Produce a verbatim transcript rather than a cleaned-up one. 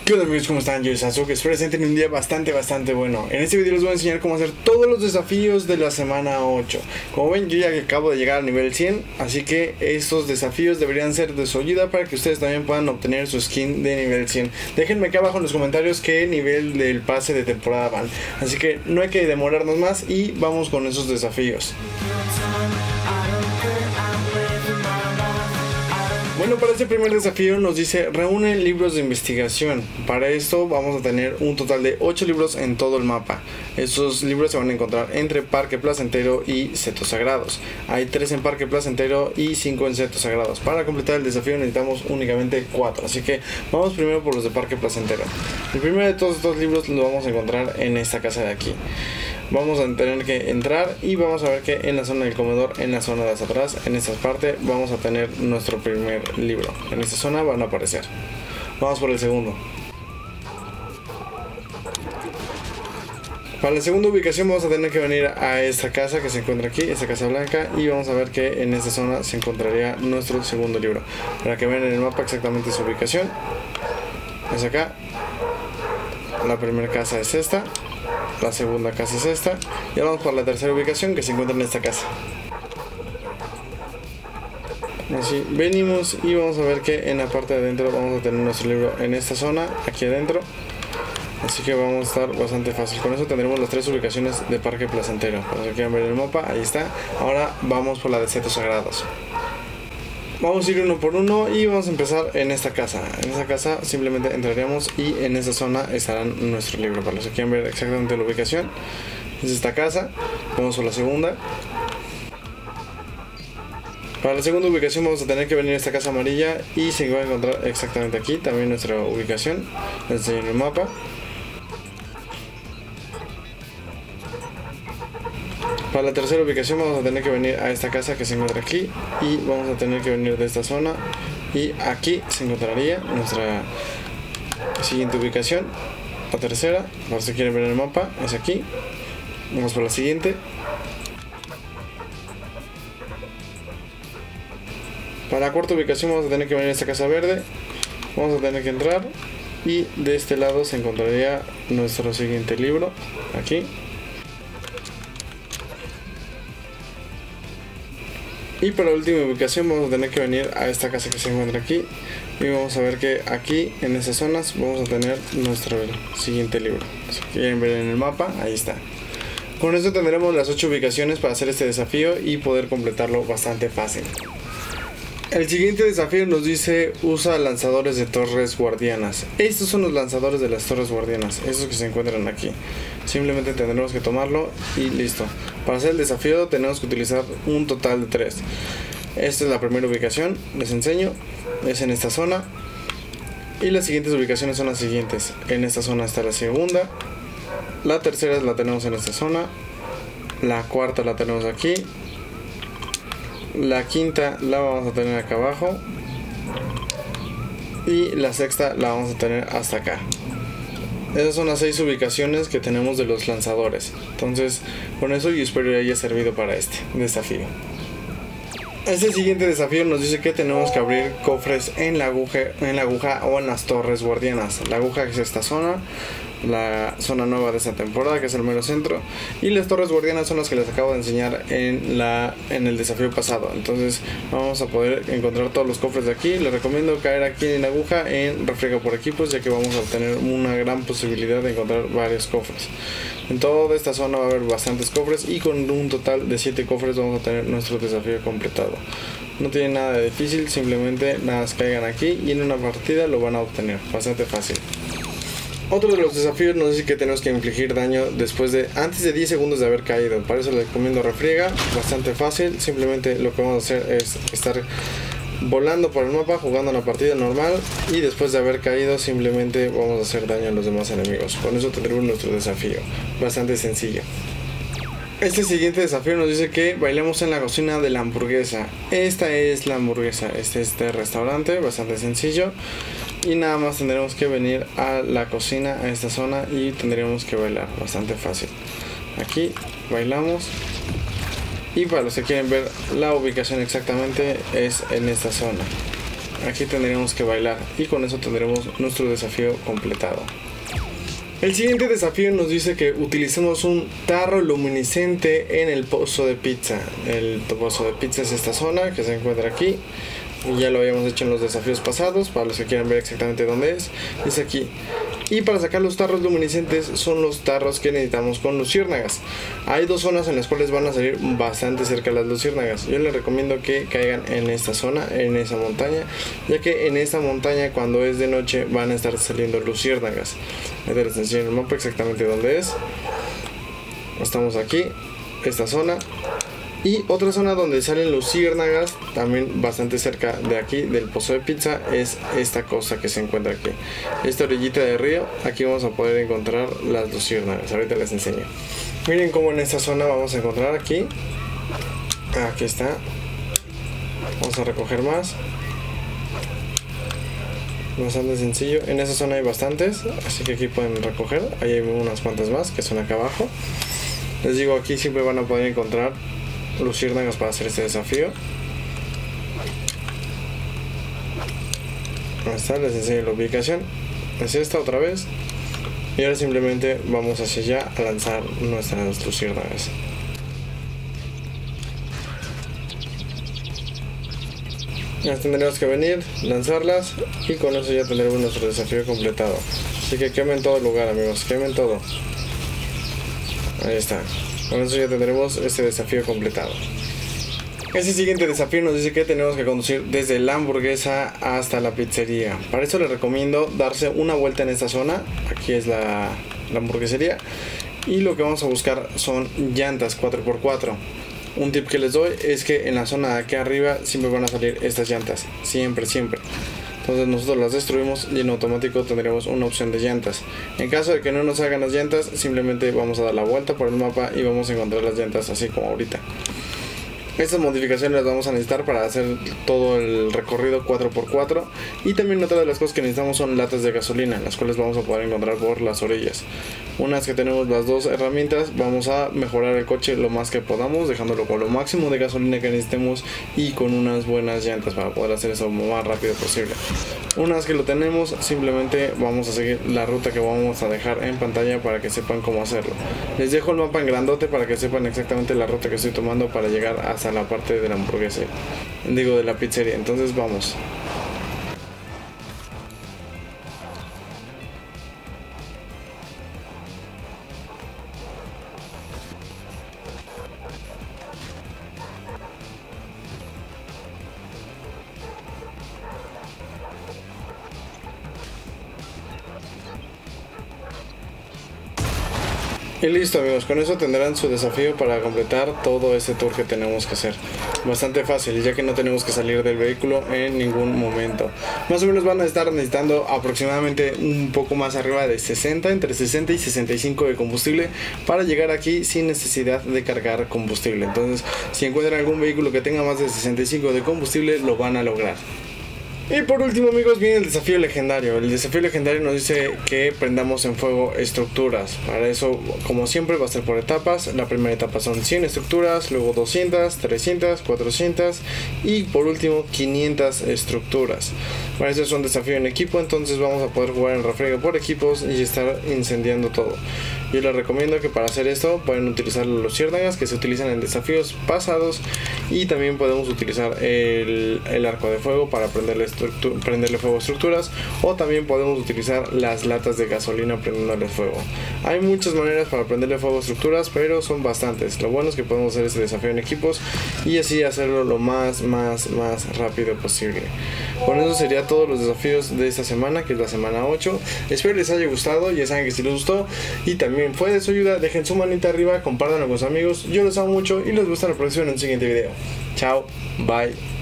¿Qué onda amigos? ¿Cómo están? Yo soy Sasuke, espero que estén un día bastante bastante bueno. En este video les voy a enseñar cómo hacer todos los desafíos de la semana ocho. Como ven, yo ya acabo de llegar al nivel cien, así que estos desafíos deberían ser de su ayuda para que ustedes también puedan obtener su skin de nivel cien. Déjenme acá abajo en los comentarios qué nivel del pase de temporada van. Así que no hay que demorarnos más y vamos con esos desafíos. Bueno, para este primer desafío nos dice reúne libros de investigación. Para esto vamos a tener un total de ocho libros en todo el mapa. Estos libros se van a encontrar entre Parque Placentero y Setos Sagrados. Hay tres en Parque Placentero y cinco en Setos Sagrados. Para completar el desafío necesitamos únicamente cuatro. Así que vamos primero por los de Parque Placentero. El primero de todos estos libros lo vamos a encontrar en esta casa de aquí. Vamos a tener que entrar y vamos a ver que en la zona del comedor, en la zona de hacia atrás, en esta parte vamos a tener nuestro primer libro. En esta zona van a aparecer. Vamos por el segundo. Para la segunda ubicación vamos a tener que venir a esta casa que se encuentra aquí, esta casa blanca, y vamos a ver que en esta zona se encontraría nuestro segundo libro. Para que vean en el mapa exactamente su ubicación. Es acá. La primera casa es esta. La segunda casa es esta. Y ahora vamos por la tercera ubicación que se encuentra en esta casa. Así venimos y vamos a ver que en la parte de adentro vamos a tener nuestro libro en esta zona, aquí adentro. Así que vamos a estar bastante fácil. Con eso tendremos las tres ubicaciones de Parque Placentero. Para que quieran ver el mapa, ahí está. Ahora vamos por la de Setos Sagrados. Vamos a ir uno por uno y vamos a empezar en esta casa. En esta casa simplemente entraríamos y en esta zona estarán nuestro libro. Para los que quieran ver exactamente la ubicación, es esta casa. Vamos por la segunda. Para la segunda ubicación vamos a tener que venir a esta casa amarilla y se va a encontrar exactamente aquí también nuestra ubicación. Les enseño en el mapa. Para la tercera ubicación vamos a tener que venir a esta casa que se encuentra aquí y vamos a tener que venir de esta zona y aquí se encontraría nuestra siguiente ubicación. La tercera, para si quieren ver el mapa, es aquí. Vamos por la siguiente. Para la cuarta ubicación vamos a tener que venir a esta casa verde. Vamos a tener que entrar y de este lado se encontraría nuestro siguiente libro, aquí. Y para la última ubicación vamos a tener que venir a esta casa que se encuentra aquí. Y vamos a ver que aquí en esas zonas vamos a tener nuestro siguiente libro. Si quieren ver en el mapa, ahí está. Con esto tendremos las ocho ubicaciones para hacer este desafío y poder completarlo bastante fácil. El siguiente desafío nos dice usa lanzadores de torres guardianas. Estos son los lanzadores de las torres guardianas, estos que se encuentran aquí. Simplemente tendremos que tomarlo y listo. Para hacer el desafío tenemos que utilizar un total de tres. Esta es la primera ubicación, les enseño, es en esta zona. Y las siguientes ubicaciones son las siguientes. En esta zona está la segunda. La tercera la tenemos en esta zona. La cuarta la tenemos aquí. La quinta la vamos a tener acá abajo. Y la sexta la vamos a tener hasta acá. Esas son las seis ubicaciones que tenemos de los lanzadores. Entonces, con eso yo espero que haya servido para este desafío. Este siguiente desafío nos dice que tenemos que abrir cofres en la aguja, en la aguja o en las torres guardianas. La aguja es esta zona, la zona nueva de esta temporada que es el mero centro, y las torres guardianas son las que les acabo de enseñar en la en el desafío pasado. Entonces vamos a poder encontrar todos los cofres de aquí. Les recomiendo caer aquí en la aguja en refriega por equipos, ya que vamos a tener una gran posibilidad de encontrar varios cofres. En toda esta zona va a haber bastantes cofres y con un total de siete cofres vamos a tener nuestro desafío completado. No tiene nada de difícil, simplemente nada más caigan aquí y en una partida lo van a obtener, bastante fácil. Otro de los desafíos nos dice que tenemos que infligir daño después de antes de diez segundos de haber caído. Para eso les recomiendo refriega, bastante fácil. Simplemente lo que vamos a hacer es estar volando por el mapa, jugando una partida normal, y después de haber caído simplemente vamos a hacer daño a los demás enemigos. Con eso tendremos nuestro desafío, bastante sencillo. Este siguiente desafío nos dice que bailemos en la cocina de la hamburguesa. Esta es la hamburguesa, este es este restaurante, bastante sencillo. Y nada más tendremos que venir a la cocina, a esta zona, y tendremos que bailar, bastante fácil. Aquí bailamos. Y para los que quieren ver la ubicación exactamente, es en esta zona. aquí tendríamos que bailar y con eso tendremos nuestro desafío completado. El siguiente desafío nos dice que utilicemos un tarro luminiscente en el pozo de pizza. El pozo de pizza es esta zona que se encuentra aquí. Ya lo habíamos hecho en los desafíos pasados. Para los que quieran ver exactamente dónde es, es aquí. Y para sacar los tarros luminiscentes son los tarros que necesitamos con luciérnagas. Hay dos zonas en las cuales van a salir bastante cerca las luciérnagas. Yo les recomiendo que caigan en esta zona, en esa montaña, ya que en esta montaña cuando es de noche van a estar saliendo luciérnagas. Ahorita les enseño el mapa exactamente dónde es. Estamos aquí, esta zona. Y otra zona donde salen luciérnagas, también bastante cerca de aquí, del pozo de pizza, es esta cosa que se encuentra aquí. Esta orillita de río, aquí vamos a poder encontrar las luciérnagas. Ahorita les enseño. Miren cómo en esta zona vamos a encontrar aquí. Aquí está. Vamos a recoger más. Bastante sencillo. En esa zona hay bastantes, así que aquí pueden recoger. Ahí hay unas cuantas más que son acá abajo. Les digo, aquí siempre van a poder encontrar luciérnagas para hacer este desafío. Ahí está, les enseño la ubicación. Es esta otra vez. Y ahora simplemente vamos hacia allá a lanzar nuestras luciérnagas. Ya tendremos que venir, lanzarlas y con eso ya tendremos nuestro desafío completado. Así que quemen todo el lugar, amigos, quemen todo. Ahí está. Con eso ya tendremos este desafío completado. Este siguiente desafío nos dice que tenemos que conducir desde la hamburguesa hasta la pizzería. Para eso les recomiendo darse una vuelta en esta zona. Aquí es la, la hamburguesería. Y lo que vamos a buscar son llantas cuatro por cuatro. Un tip que les doy es que en la zona de aquí arriba siempre van a salir estas llantas. Siempre, siempre. Entonces nosotros las destruimos y en automático tendremos una opción de llantas. En caso de que no nos salgan las llantas, simplemente vamos a dar la vuelta por el mapa y vamos a encontrar las llantas así como ahorita. Estas modificaciones las vamos a necesitar para hacer todo el recorrido cuatro por cuatro. Y también otra de las cosas que necesitamos son latas de gasolina, las cuales vamos a poder encontrar por las orillas. Una vez que tenemos las dos herramientas, vamos a mejorar el coche lo más que podamos, dejándolo con lo máximo de gasolina que necesitemos y con unas buenas llantas para poder hacer eso lo más rápido posible. Una vez que lo tenemos, simplemente vamos a seguir la ruta que vamos a dejar en pantalla para que sepan cómo hacerlo. Les dejo el mapa en grandote para que sepan exactamente la ruta que estoy tomando para llegar hasta la parte de la hamburguesa, digo de la pizzería. Entonces vamos. Y listo, amigos, con eso tendrán su desafío para completar todo este tour que tenemos que hacer. Bastante fácil, ya que no tenemos que salir del vehículo en ningún momento. Más o menos van a estar necesitando aproximadamente un poco más arriba de sesenta, entre sesenta y sesenta y cinco de combustible para llegar aquí sin necesidad de cargar combustible. Entonces, si encuentran algún vehículo que tenga más de sesenta y cinco de combustible, lo van a lograr. Y por último, amigos, viene el desafío legendario. El desafío legendario nos dice que prendamos en fuego estructuras. Para eso, como siempre, va a ser por etapas. La primera etapa son cien estructuras, luego doscientas, trescientas, cuatrocientas y por último quinientas estructuras. Para eso es un desafío en equipo, entonces vamos a poder jugar en refriega por equipos y estar incendiando todo. Yo les recomiendo que para hacer esto pueden utilizar los luciérnagas que se utilizan en desafíos pasados, y también podemos utilizar el, el arco de fuego para prenderle, prenderle fuego a estructuras, o también podemos utilizar las latas de gasolina prendiéndole fuego. Hay muchas maneras para prenderle fuego a estructuras, pero son bastantes. Lo bueno es que podemos hacer este desafío en equipos y así hacerlo lo más, más, más rápido posible. Con eso sería todos los desafíos de esta semana, que es la semana ocho. Espero les haya gustado. Ya saben que si les gustó y también fue de su ayuda, dejen su manita arriba, compártanlo con sus amigos. Yo los amo mucho y les gusta la próxima en un siguiente video. Chao, bye.